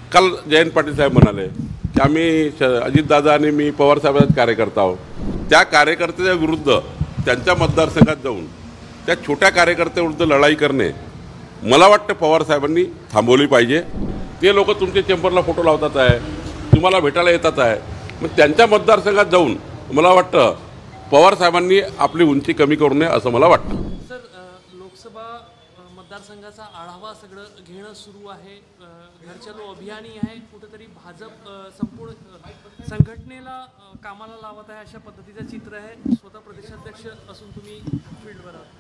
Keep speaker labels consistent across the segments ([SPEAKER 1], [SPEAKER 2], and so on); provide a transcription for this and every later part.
[SPEAKER 1] काल जयंत पाटील साहेब म्हणाले की आम्ही अजितदादा आणि मी पवारसाहेबांचे कार्यकर्ता आहोत. त्या कार्यकर्त्याच्या विरुद्ध त्यांच्या मतदारसंघात जाऊन त्या छोट्या कार्यकर्त्याविरुद्ध लढाई करणे मला वाटतं पवारसाहेबांनी थांबवली पाहिजे. ते लोक तुमच्या चेंबरला फोटो लावतात आहे, तुम्हाला भेटायला येतात आहे, मग त्यांच्या मतदारसंघात जाऊन मला वाटतं पवारसाहेबांनी आपली उंची कमी करू नये असं मला वाटतं.
[SPEAKER 2] सर, लोकसभा मतदारसंघाचा आढावा सगळं घेणं सुरू आहे. घर चलो अभियानी आहे. कुठेतरी भाजप संपूर्ण संघटनेला कामाला लावत आहे अशा पद्धतीचं चित्र आहे. स्वतः प्रदेशाध्यक्ष असून तुम्ही फील्डवर आहात.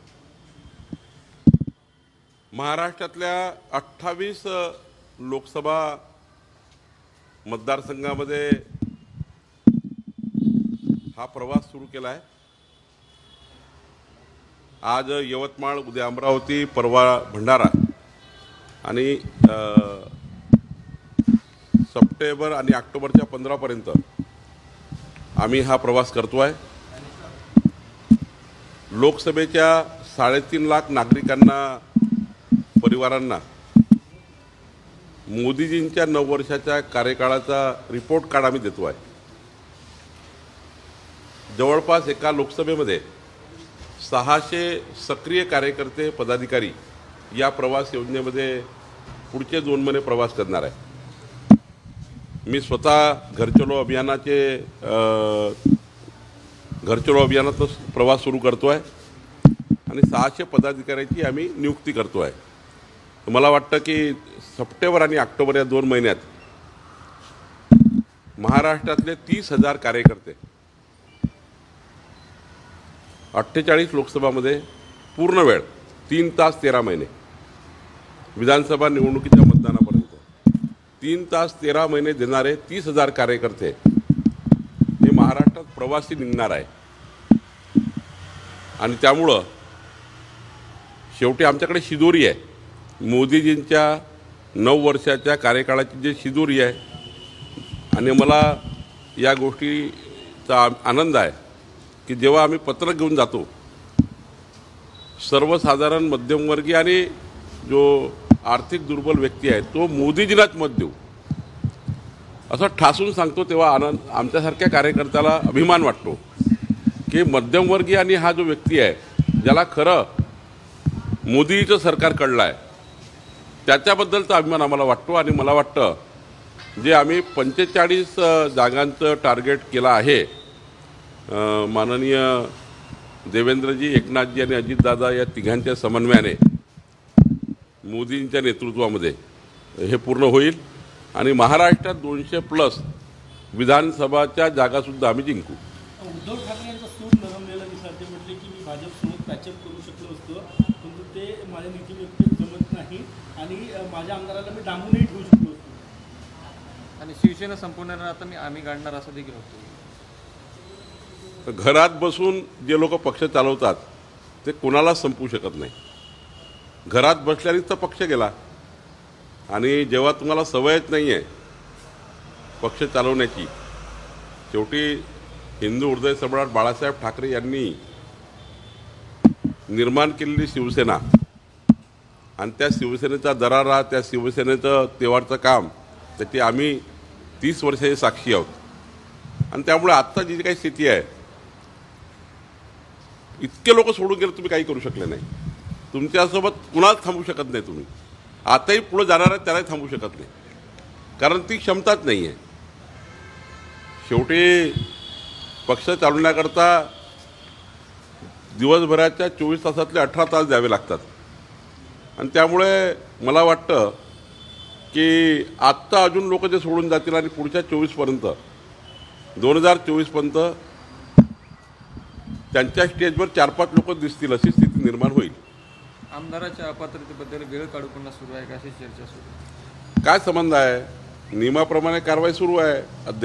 [SPEAKER 1] महाराष्ट्रातल्या 28 लोकसभा मतदारसंघामध्ये हा प्रवास सुरू केला आहे. आज यवतमाळ, उद्या अमरावती, परवा भंडारा आणि सप्टेंबर आणि ऑक्टोबरच्या 15पर्यंत आम्ही हा प्रवास करतो आहे. लोकसभेच्या 3.5 लाख नागरिकांना, परिवारांना मोदीजींच्या 9 वर्षाच्या कार्यकाळाचा रिपोर्ट कार्ड आम्ही देतो आहे. जवळपास एका लोकसभेमध्ये 600 सक्रिय कार्यकर्ते, पदाधिकारी या प्रवास योजनेमध्ये पुढचे 2 महिने प्रवास करणार आहे. मी स्वतः घर चलो अभियानात प्रवास सुरू करतो आहे आणि 600 पदाधिकाऱ्यांची आम्ही नियुक्ती करतो आहे. मला वाटतं की सप्टेंबर आणि ऑक्टोबर या 2 महिन्यात महाराष्ट्रातले 30,000 कार्यकर्ते 48 लोकसभामध्ये पूर्ण वेळ 3 तास 13 महिने, विधानसभा निवडणुकीच्या मतदानापर्यंत 3 तास 13 महिने देणारे 30,000 कार्यकर्ते हे महाराष्ट्रात प्रवासी निघणार आहे. आणि त्यामुळं शेवटी आमच्याकडे शिदोरी आहे. मोदीजींच्या 9 वर्षाच्या कार्यकाळाची जी शिदोरी आहे. आणि मला या गोष्टीचा आनंद आहे की जेव्हा आम्ही पत्रक घेऊन जातो, सर्वसाधारण मध्यमवर्गीय आणि जो आर्थिक दुर्बल व्यक्ती आहे तो मोदीजींनाच मत देऊ असं ठासून सांगतो, तेव्हा आनंद, आमच्यासारख्या कार्यकर्त्याला अभिमान वाटतो की मध्यमवर्गीय आणि हा जो व्यक्ती आहे ज्याला खरं मोदीचं सरकार कळलं आहे त्याच्याबद्दलचा अभिमान आम्हाला वाटतो. आणि मला वाटतं जे आम्ही 45 जागांचं टार्गेट केलं आहे, माननीय देवेंद्रजी, एकनाथजी आणि अजितदादा या तिघांच्या समन्वयाने मोदींच्या नेतृत्वामध्ये हे पूर्ण होईल आणि महाराष्ट्रात 200+ विधानसभाच्या जागासुद्धा आम्ही जिंकू.
[SPEAKER 3] उद्धव ठाकरे यांचा सूर नरमलेला दिसला. ते म्हटले की मी भाजपसोबत पॅचअप करू शकलो असतो, परंतु ते माझ्या नीतीव्यक्त जमत नाही आणि माझ्या आमदाराला मी डांबूनही ठेवू शकलो असतो.
[SPEAKER 2] आणि शिवसेना संपूर्ण आता आम्ही काढणार असं देखील होतो.
[SPEAKER 1] घरात बसून जे लोक पक्ष चालवतात ते कोणाला संपवू शकत नाही. घरात बसल्यानेच तर पक्ष गेला. आणि जेव्हा तुम्हाला सवयच नाही आहे पक्ष चालवण्याची, शेवटी हिंदू हृदय सम्राट बाळासाहेब ठाकरे यांनी निर्माण केलेली शिवसेना आणि त्या शिवसेनेचा दरारा, त्या शिवसेनेचं तेवारचं काम, त्याची आम्ही 30 वर्षाची साक्षी आहोत. आणि त्यामुळे आत्ता जी काही स्थिती आहे, इतके लोक सोडून गेले तुम्ही काही करू शकले नाही. तुमच्यासोबत कुणाच थांबू शकत नाही. तुम्ही आताही पुढे जाणार आहे त्यालाही थांबू शकत नाही, कारण ती क्षमताच नाही आहे. शेवटी पक्ष चालवण्याकरता दिवसभराच्या 24 तासातले 18 तास द्यावे लागतात. आणि त्यामुळे मला वाटतं की आत्ता अजून लोक जे सोडून जातील आणि पुढच्या 24पर्यंत 2024पर्यंत त्यांच्या स्टेजवर 4-5 लोक दिसतील अशी स्थिती निर्माण होईल.
[SPEAKER 2] आमदाराच्या अपात्रतेबद्दल वेळ काढू पुन्हा सुरू आहे का अशी चर्चा सुरू आहे?
[SPEAKER 1] काय संबंध आहे? नियमाप्रमाणे कारवाई सुरू आहे.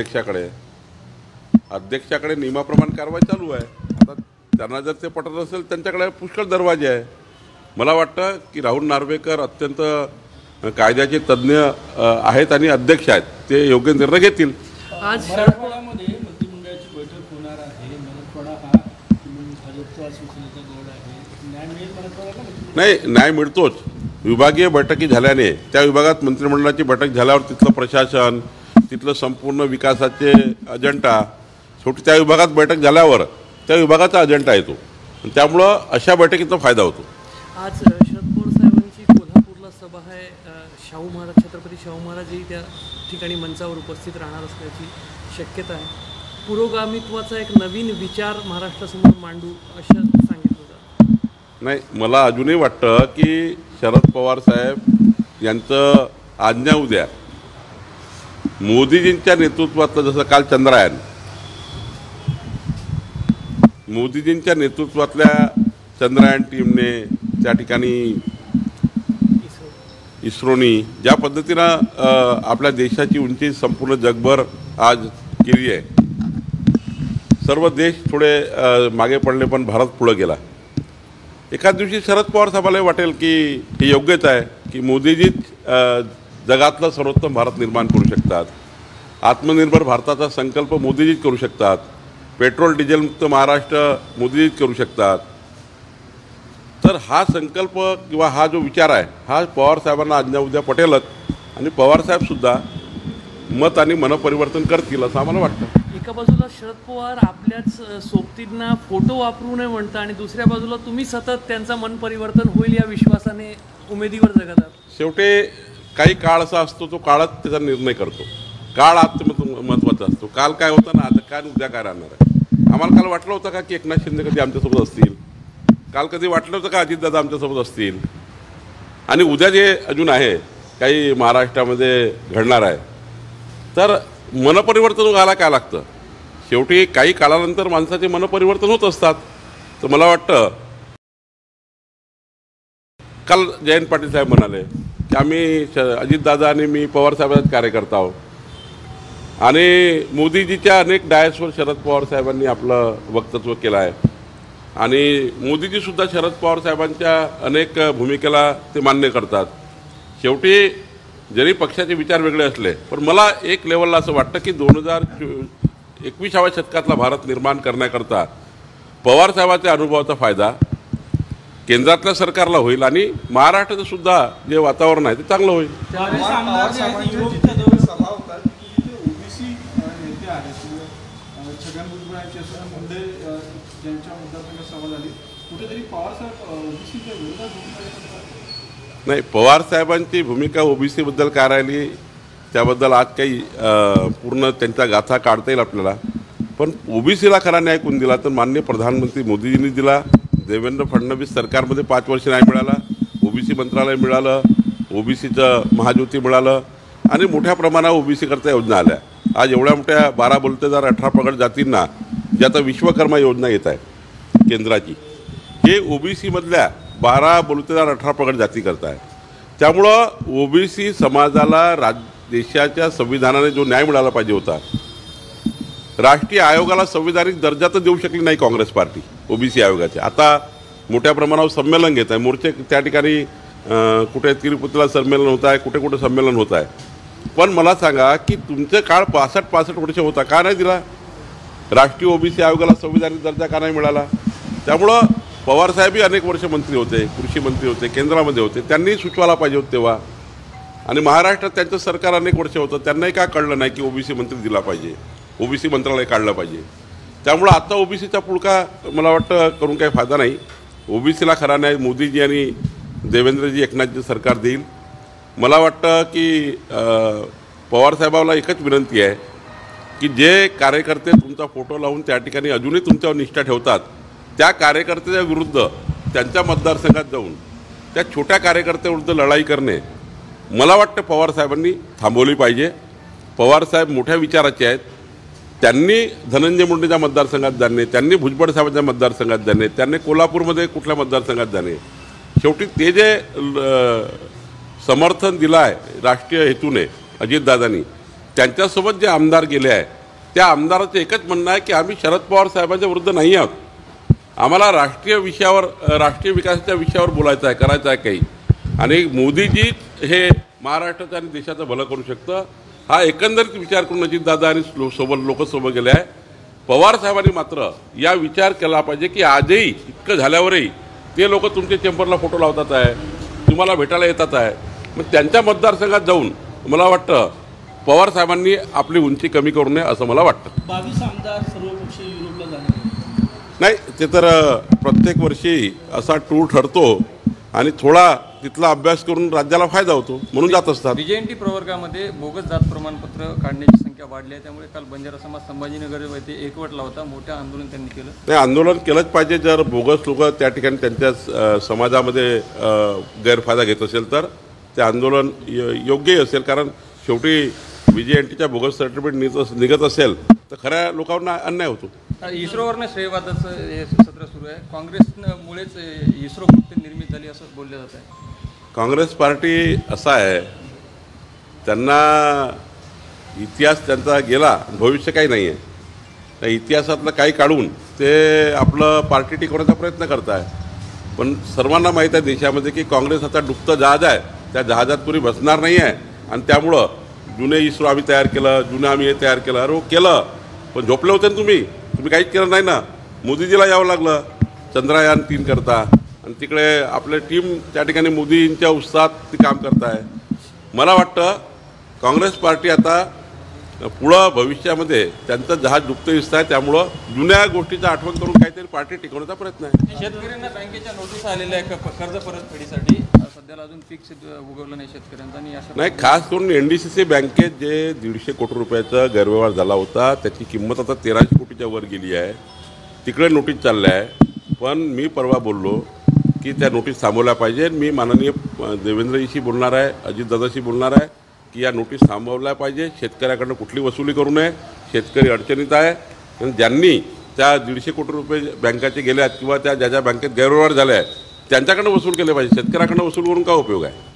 [SPEAKER 1] अध्यक्षाकडे नियमाप्रमाणे कारवाई चालू आहे. आता त्यांना जर ते पटत असेल त्यांच्याकडे पुष्कळ दरवाजे आहे. मला वाटतं की राहुल नार्वेकर अत्यंत कायद्याचे तज्ज्ञ आहेत आणि अध्यक्ष आहेत, ते योग्य निर्णय घेतील.
[SPEAKER 3] आज मराठवाड्यामध्ये मंत्रिमंडळाची बैठक होणार आहे. मराठवाडा हा भाजपचा शिवसेनेचा गड आहे. न्याय मिळेल मराठवाड्याला?
[SPEAKER 1] नाही, न्याय मिळतोच. विभागीय बैठकी झाल्याने त्या विभागात मंत्रिमंडळाची बैठक झाल्यावर तिथलं प्रशासन, तिथलं संपूर्ण विकासाचे अजेंडा, शेवटी त्या विभागात बैठक झाल्यावर त्या विभागाचा अजेंडा येतो. त्यामुळं अशा बैठकीचा फायदा होतो.
[SPEAKER 2] आज शरद पवार साहेबांची कोल्हापूरला सभा आहे. शाहू महाराज, छत्रपती शाहू महाराजही त्या ठिकाणी मंचावर उपस्थित राहणार असल्याची शक्यता आहे. पुरोगामित्वाचा एक नवीन विचार महाराष्ट्रासमोर मांडू असं सांगितलं जातं.
[SPEAKER 1] नाही, मला अजूनही वाटतं की शरद पवार साहेब यांचं आज्ञा उद्या मोदीजींच्या नेतृत्वातलं, जसं काल चंद्रयान, मोदीजींच्या नेतृत्वातल्या चंद्रयान टीमने त्या ठिकाणी इस्रोनी ज्या पद्धतीनं आपल्या देशाची उंची संपूर्ण जगभर आज केली आहे, सर्व देश थोडे मागे पडले पण भारत पुढे गेला. एखाद दिवशी शरद पवार साहेबांना वाटेल की हे योग्यच आहे की मोदीजीच जगातलं सर्वोत्तम भारत निर्माण करू शकतात, आत्मनिर्भर भारताचा संकल्प मोदीजीच करू शकतात, पेट्रोल डिझेलमुक्त महाराष्ट्र मोदीजीच करू शकतात. तर हा संकल्प किंवा हा जो विचार आहे हा पवार साहेबांना आज्ञा उद्या पटेलच, आणि पवार साहेबसुद्धा मत आणि मनपरिवर्तन करतील असं आम्हाला वाटतं.
[SPEAKER 2] एका बाजूला शरद पवार आपल्याच सोबतींना फोटो वापरू नये म्हणतं आणि दुसऱ्या बाजूला तुम्ही सतत त्यांचं मन परिवर्तन होईल या विश्वासाने उमेदीवर जगत आहात.
[SPEAKER 1] शेवटी काही काळ असा असतो, तो काळच त्याचा निर्णय करतो. काळ महत्त्वाचा असतो. काल काय होतं ना, आता काय उद्या काय राहणार आहे. आम्हाला काल वाटलं होतं का की एकनाथ शिंदे कधी आमच्यासोबत असतील, काल कधी वाटलं होतं का अजितदादा आमच्यासोबत असतील, आणि उद्या जे अजून आहे काही महाराष्ट्रामध्ये घडणार आहे. तर मनपरिवर्तन व्हायला काय लागतं, शेवटी काही काळानंतर माणसाचे मनपरिवर्तन होत असतात. तर मला वाटतं काल जयंत पाटील साहेब म्हणाले की आम्ही अजितदादा आणि मी पवार साहेबांचे कार्यकर्ता आहोत, आणि मोदीजीच्या अनेक डायसवर शरद पवार साहेबांनी आपलं वक्तव्य केलं आहे, आणि मोदीजीसुद्धा शरद पवार साहेबांच्या अनेक भूमिकेला ते मान्य करतात. शेवटी जरी पक्षाचे विचार वेगळे असले पण मला एक लेवलला असं वाटतं की 2021व्या शतकातला भारत निर्माण करण्याकरता पवारसाहेबांच्या अनुभवाचा फायदा केंद्रातल्या सरकारला होईल आणि महाराष्ट्राचं सुद्धा जे वातावरण आहे ते चांगलं होईल.
[SPEAKER 3] छगन भुजबळ मुंडे यांच्या मुद्द्यावर सवाल आली, कुठेतरी पवार साहेब ओबीसीच्या विरोधात.
[SPEAKER 1] नाही, पवार साहेबांची भूमिका ओबीसीबद्दल काय राहिली त्याबद्दल आज काही पूर्ण त्यांचा गाथा काढता येईल आपल्याला. पण ओबीसीला खरा न्याय कोण दिला तर माननीय प्रधानमंत्री मोदीजींनी दिला. देवेंद्र फडणवीस सरकारमध्ये 5 वर्ष न्याय मिळाला, ओबीसी मंत्रालय मिळालं, ओबीसीचं महाज्योती मिळालं, आणि मोठ्या प्रमाणावर ओबीसी करता योजना आल्या. आज एवढ्या मोठ्या 12 बलुतेदार 18 पगड जातींना जी आता विश्वकर्मा योजना येत आहे केंद्राची, हे ओबीसीमधल्या 12 बलुतेदार 18 पगड जाती करत आहे. त्यामुळं ओबीसी समाजाला देशाच्या संविधानाने जो न्याय मिळाला पाहिजे होता, राष्ट्रीय आयोगाला संविधानिक दर्जा तर देऊ शकली नाही काँग्रेस पार्टी ओबीसी आयोगाचे. आता मोठ्या प्रमाणावर संमेलन घेत आहे, मोर्चे त्या ठिकाणी कुठे तिरुपतीला संमेलन होत आहे, कुठे कुठे संमेलन होत आहे. पण मला सांगा की तुमचे काळ 65 वर्ष होता, का नाही दिला राष्ट्रीय ओबीसी आयोगाला संविधानिक दर्जा, का नाही मिळाला? त्यामुळं पवारसाहेबही अनेक वर्ष मंत्री होते, कृषी मंत्री होते, केंद्रामध्ये होते, त्यांनी सुचवायला पाहिजे होतं तेव्हा. आणि महाराष्ट्रात त्यांचं सरकार अनेक वर्ष होतं, त्यांनाही का कळलं नाही की ओबीसी मंत्री दिला पाहिजे, ओबीसी मंत्रालय काढलं पाहिजे. त्यामुळं आता ओबीसीचा पुळका मला वाटतं करून काही फायदा नाही. ओबीसीला खरा न्याय मोदीजी आणि देवेंद्रजी एकनाथजी सरकार देईल. मला वाटतं की पवारसाहेबाला एकच विनंती आहे की जे कार्यकर्ते तुमचा फोटो लावून त्या ठिकाणी अजूनही तुमच्यावर निष्ठा ठेवतात, त्या कार्यकर्त्याच्या विरुद्ध त्यांच्या मतदारसंघात जाऊन त्या छोट्या कार्यकर्त्याविरुद्ध लढाई करणे मला वाटतं पवारसाहेबांनी थांबवली पाहिजे. पवारसाहेब मोठ्या विचाराचे आहेत. त्यांनी धनंजय मुंडेच्या मतदारसंघात जाणे, त्यांनी भुजबळ साहेबांच्या मतदारसंघात जाणे, त्यांनी कोल्हापूरमध्ये कुठल्या मतदारसंघात जाणे, शेवटी ते जे समर्थन दिलं आहे राष्ट्रीय हेतूने अजितदादांनी, त्यांच्यासोबत जे आमदार गेले आहे त्या आमदाराचं एकच म्हणणं आहे की आम्ही शरद पवार साहेबांच्या विरुद्ध नाही आहोत, आम्हाला राष्ट्रीय विषयावर, राष्ट्रीय विकासाच्या विषयावर बोलायचं आहे, करायचं आहे काही, आणि मोदीजी हे महाराष्ट्राचं आणि देशाचं भलं करू शकतं, हा एकंदरीत विचार करून अजितदादा आणि लोकसोबत गेले आहे. पवार साहेबांनी मात्र या विचार केला पाहिजे की आजही इतकं झाल्यावरही ते लोक तुमच्या चेंबरला फोटो लावतात आहे, तुम्हाला भेटायला येतात आहे. मग त्यांच्या मतदारसंघात जाऊन मला वाटतं पवार साहेबांनी आपली उंची कमी करू नये असं मला वाटतं.
[SPEAKER 3] 22 आमदार सर्वपक्षीय युरोपला जाणार आहेत.
[SPEAKER 1] नाही, ते तर प्रत्येक वर्षी असा टूर ठरतो आणि थोडा तिथला अभ्यास करून राज्याला फायदा होतो म्हणून जात असतात.
[SPEAKER 4] बीजेएनटी प्रवर्गामध्ये बोगस जात प्रमाणपत्र काढण्याची संख्या वाढली आहे. त्यामुळे काल बंजारा समाज संभाजीनगर येथे एकवटला होता. मोठं आंदोलन त्यांनी केलं.
[SPEAKER 1] ते आंदोलन केलंच पाहिजे. जर बोगस लोक त्या ठिकाणी त्यांच्या समाजामध्ये गैरफायदा घेत असेल तर ते आंदोलन योग्यही असेल. कारण शेवटी बीजेएनटीच्या बोगस सर्टिफिकेट निघत असेल तर खऱ्या लोकांना अन्याय होतो.
[SPEAKER 4] इस्रोवरनं श्रेयवादाचं हे सत्र सुरू आहे. काँग्रेसमुळेच इस्रो फक्त निर्मित झाली असं बोललं जात आहे.
[SPEAKER 1] काँग्रेस पार्टी असा आहे, त्यांना इतिहास त्यांचा गेला, भविष्य काही नाही आहे. त्या इतिहासातलं काही काढून ते आपलं पार्टी टिकवण्याचा प्रयत्न करत आहे. पण सर्वांना माहीत आहे देशामध्ये की काँग्रेस आता डुबतं जहाज आहे. त्या जहाजात पुरी बसणार नाही आहे. आणि त्यामुळं जुने इस्रो आम्ही तयार केलं, जुनं आम्ही हे तयार केलं. अरे केलं, पण झोपले होते ना तुम्ही काहीच केलं नाही ना. मोदीजीला यावं लागलं चंद्रयान 3 करता आणि तिकडे आपले टीम त्या ठिकाणी मोदींच्या उत्साहात ती काम करत आहे. मला वाटतं काँग्रेस पार्टी आता पुढं भविष्यामध्ये त्यांचं जहाज डुबतं दिसत आहे. त्यामुळं जुन्या गोष्टीचं आठवण करून काहीतरी पार्टी टिकवण्याचा प्रयत्न आहे.
[SPEAKER 4] शेतकऱ्यांना बँकेच्या नोटीस आलेल्या आहे कर्ज परतफेडीसाठी. सध्याला अजून पीक उगवलं नाही शेतकऱ्यांचं. आणि अशा
[SPEAKER 1] नाही, खास करून NDCC बँकेत जे 150 कोटी रुपयाचा गैरव्यवहार झाला होता त्याची किंमत आता 1300 कोटीच्या वर गेली आहे. तिकडे नोटीस चालल्या आहे. पण मी परवा बोललो की त्या नोटीस थांबवल्या पाहिजे. मी माननीय देवेंद्रजीशी बोलणार आहे, अजितदादाशी बोलणार आहे की या नोटीस थांबवल्या पाहिजे. शेतकऱ्याकडनं कुठली वसुली करू नये. शेतकरी अडचणीत आहे. आणि ज्यांनी त्या 150 कोटी रुपये बँकाचे गेले आहेत किंवा त्या ज्या ज्या बँकेत गैरव्यवहार झाले आहेत त्यांच्याकडनं वसूल केले पाहिजे. शेतकऱ्याकडनं वसूल करून काय उपयोग आहे.